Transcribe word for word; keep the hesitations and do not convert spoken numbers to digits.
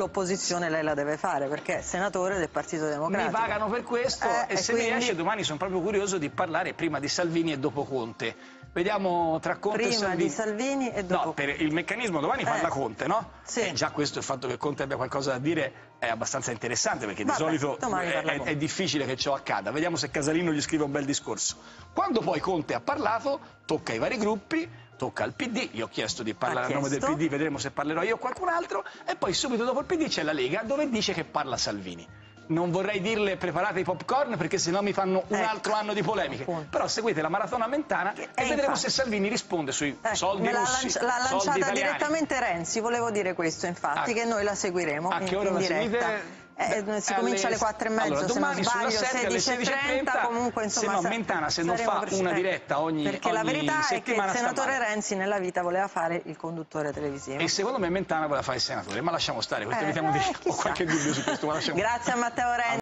l'opposizione lei la deve fare, perché è senatore del Partito Democratico. Mi pagano per questo eh, e se quindi... mi riesce domani sono proprio curioso di parlare prima di Salvini e dopo Conte. Vediamo tra Conte prima e Salvini. di Salvini e dopo... No, per il meccanismo domani parla eh, Conte, no? Sì. E già questo, il fatto che Conte abbia qualcosa da dire è abbastanza interessante, perché Vabbè, di solito è, è, è difficile che ciò accada. Vediamo se Casalino gli scrive un bel discorso. Quando poi Conte ha parlato, tocca ai vari gruppi, tocca al P D, gli ho chiesto di parlare a nome del P D, vedremo se parlerò io o qualcun altro, e poi subito dopo il P D c'è la Lega, dove dice che parla Salvini. Non vorrei dirle preparate i popcorn, perché sennò mi fanno un ecco, altro anno di polemiche, appunto. Però seguite la maratona mentana e, e vedremo infatti se Salvini risponde sui ecco, soldi russi, l'ha lancia, lanciata italiani. direttamente Renzi, volevo dire questo infatti, a, che noi la seguiremo a in, che ora in la diretta. seguite? Eh, si alle... comincia alle quattro e mezza, allora, se non domani sbaglio, sulla sette alle sedici e trenta, comunque insomma... Se no, Mentana, se non fa una diretta ogni Perché ogni la verità è che il senatore Renzi nella vita voleva fare il conduttore televisivo. E secondo me Mentana voleva fare il senatore, ma lasciamo stare, questo eh, evitiamo eh, di... Ho qualche dubbio su questo, ma lasciamo... Grazie a Matteo Renzi.